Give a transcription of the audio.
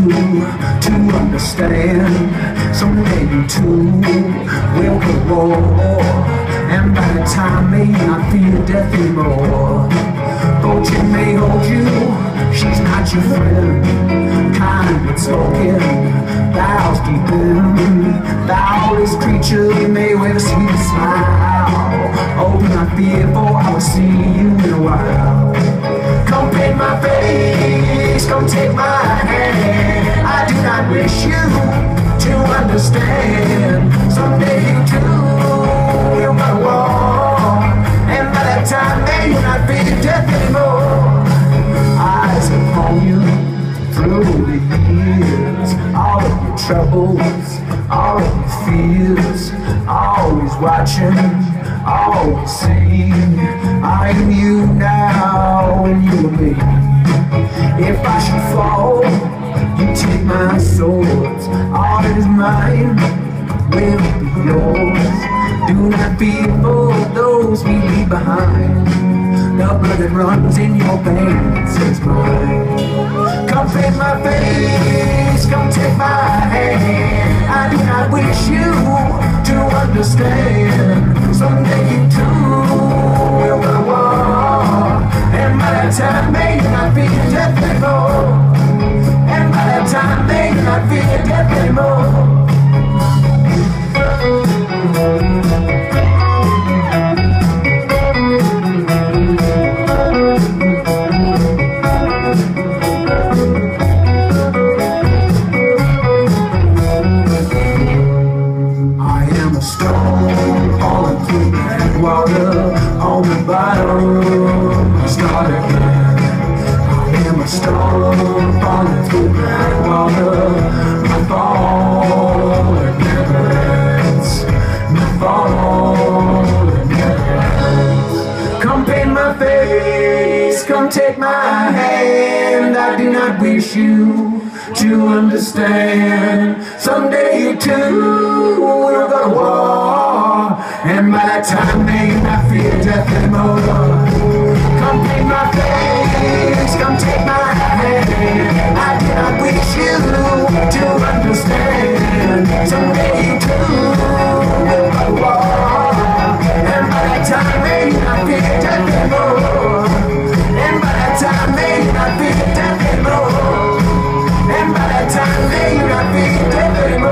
to understand. Someday you too will go war, and by the time may not fear death anymore. Fortune may hold you, she's not your friend. Kind but spoken, vows deep in. Thoughtless creature may wear a sweet smile. Oh, do not fear, for I will see you in a while. Come paint my face, come take my hand. I do not wish you to understand. Someday you too will go to war, and by that time may you not fear death anymore. Eyes upon you through the years, all of your troubles, all of your fears, always watching, always seeing. I am you now and you are me. If I should fall, you take my swords. All that is mine will be yours. Do not fear for those we leave behind. The blood that runs in your veins is mine. Come paint my face, come take my hand. I do not wish you to understand. Someday you too will go to war, and by that time may you not fear death anymore. And by that time may you not fear death anymore. Water on the bottom, start again. I am a stone falling through black water. My fall it never ends. My fall it never ends. Come paint my face, come take my hand. I do not wish you to understand. Someday you too will go to war, and by that time may you not fear death anymore. Come paint my face, come take my hand. I do not wish you to understand. Someday you too will go to war, and by that time may you not fear death anymore. And by that time may you not fear death anymore. And by that time may you not fear death anymore.